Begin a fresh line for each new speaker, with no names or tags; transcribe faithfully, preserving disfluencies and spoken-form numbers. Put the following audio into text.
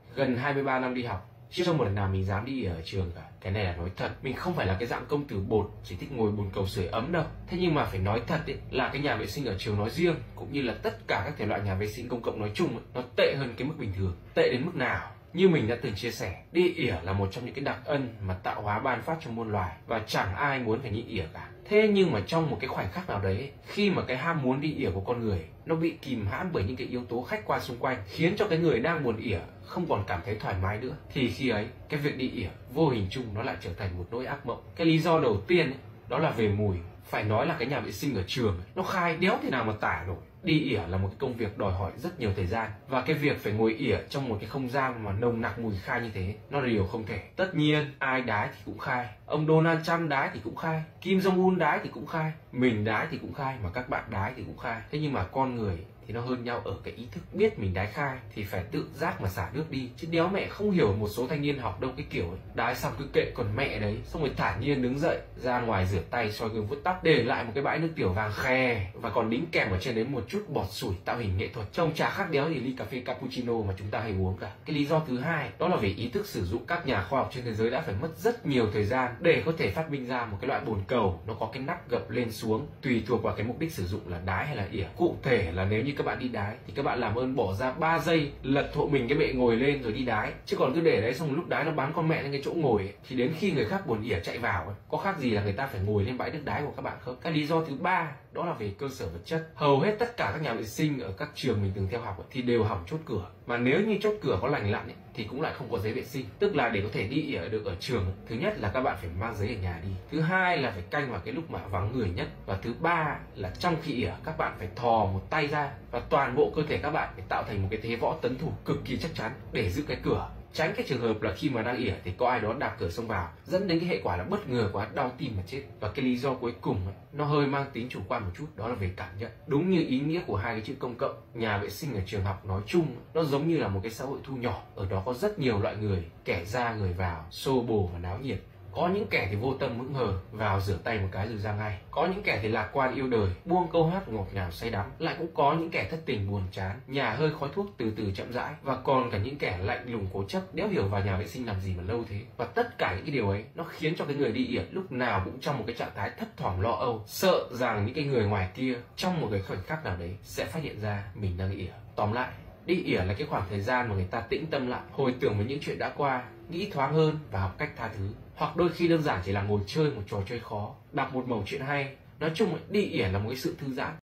Gần hai mươi ba năm đi học, chưa trong một lần nào mình dám đi ỉa ở trường cả. Cái này là nói thật, mình không phải là cái dạng công tử bột chỉ thích ngồi bồn cầu sưởi ấm đâu. Thế nhưng mà phải nói thật ấy, là cái nhà vệ sinh ở trường nói riêng, cũng như là tất cả các thể loại nhà vệ sinh công cộng nói chung ấy, nó tệ hơn cái mức bình thường. Tệ đến mức nào? Như mình đã từng chia sẻ, đi ỉa là một trong những cái đặc ân mà tạo hóa ban phát cho muôn loài, và chẳng ai muốn phải đi ỉa cả. Thế nhưng mà trong một cái khoảnh khắc nào đấy, khi mà cái ham muốn đi ỉa của con người nó bị kìm hãm bởi những cái yếu tố khách quan xung quanh, khiến cho cái người đang buồn ỉa không còn cảm thấy thoải mái nữa, thì khi ấy cái việc đi ỉa vô hình chung nó lại trở thành một nỗi ác mộng. Cái lý do đầu tiên ấy, đó là về mùi. Phải nói là cái nhà vệ sinh ở trường ấy, nó khai đéo thế nào mà tả nổi. Đi ỉa là một cái công việc đòi hỏi rất nhiều thời gian, và cái việc phải ngồi ỉa trong một cái không gian mà nồng nặc mùi khai như thế, nó là điều không thể. Tất nhiên ai đái thì cũng khai, ông Donald Trump đái thì cũng khai, Kim Jong Un đái thì cũng khai, mình đái thì cũng khai, mà các bạn đái thì cũng khai. Thế nhưng mà con người thì nó hơn nhau ở cái ý thức biết mình đái khai thì phải tự giác mà xả nước đi, chứ đéo mẹ không hiểu một số thanh niên học đâu cái kiểu ấy, đái xong cứ kệ còn mẹ đấy, xong rồi thản nhiên đứng dậy ra ngoài rửa tay, soi gương vuốt tóc, để lại một cái bãi nước tiểu vàng khè, và còn đính kèm ở trên đấy một chút bọt sủi tạo hình nghệ thuật, trông chả khác đéo gì ly cà phê cappuccino mà chúng ta hay uống cả. Cái lý do thứ hai đó là về ý thức sử dụng. Các nhà khoa học trên thế giới đã phải mất rất nhiều thời gian để có thể phát minh ra một cái loại bồn cầu nó có cái nắp gập lên xuống, tùy thuộc vào cái mục đích sử dụng là đái hay là ỉa. Cụ thể là nếu như các bạn đi đái thì các bạn làm ơn bỏ ra ba giây, lật hộ mình cái bệ ngồi lên rồi đi đái, chứ còn cứ để đấy xong lúc đái nó bắn con mẹ lên cái chỗ ngồi ấy, thì đến khi người khác buồn ỉa chạy vào ấy, có khác gì là người ta phải ngồi lên bãi nước đái của các bạn không? Cái lý do thứ ba đó là về cơ sở vật chất. Hầu hết tất cả các nhà vệ sinh ở các trường mình từng theo học ấy, thì đều hỏng chốt cửa, mà nếu như chốt cửa có lành lặn ấy, thì cũng lại không có giấy vệ sinh. Tức là để có thể đi ỉa được ở trường ấy, thứ nhất là các bạn phải mang giấy ở nhà đi, thứ hai là phải canh vào cái lúc mà vắng người nhất, và thứ ba là trong khi ỉa các bạn phải thò một tay ra và toàn bộ cơ thể các bạn phải tạo thành một cái thế võ tấn thủ cực kỳ chắc chắn để giữ cái cửa, tránh cái trường hợp là khi mà đang ỉa thì có ai đó đạp cửa xông vào, dẫn đến cái hệ quả là bất ngờ quá đau tim mà chết. Và cái lý do cuối cùng ấy, nó hơi mang tính chủ quan một chút, đó là về cảm nhận. Đúng như ý nghĩa của hai cái chữ công cộng, nhà vệ sinh ở trường học nói chung nó giống như là một cái xã hội thu nhỏ, ở đó có rất nhiều loại người, kẻ ra người vào, xô bồ và náo nhiệt. Có những kẻ thì vô tâm hững hờ, vào rửa tay một cái rồi ra ngay. Có những kẻ thì lạc quan yêu đời, buông câu hát ngọt ngào say đắm. Lại cũng có những kẻ thất tình buồn chán, nhà hơi khói thuốc từ từ chậm rãi. Và còn cả những kẻ lạnh lùng cố chấp, đéo hiểu vào nhà vệ sinh làm gì mà lâu thế. Và tất cả những cái điều ấy nó khiến cho cái người đi ỉa lúc nào cũng trong một cái trạng thái thấp thỏm lo âu, sợ rằng những cái người ngoài kia trong một cái khoảnh khắc nào đấy sẽ phát hiện ra mình đang ỉa. Tóm lại, đi ỉa là cái khoảng thời gian mà người ta tĩnh tâm lại, hồi tưởng với những chuyện đã qua, nghĩ thoáng hơn và học cách tha thứ. Hoặc đôi khi đơn giản chỉ là ngồi chơi một trò chơi khó, đọc một mẩu chuyện hay. Nói chung đi ỉa là một cái sự thư giãn.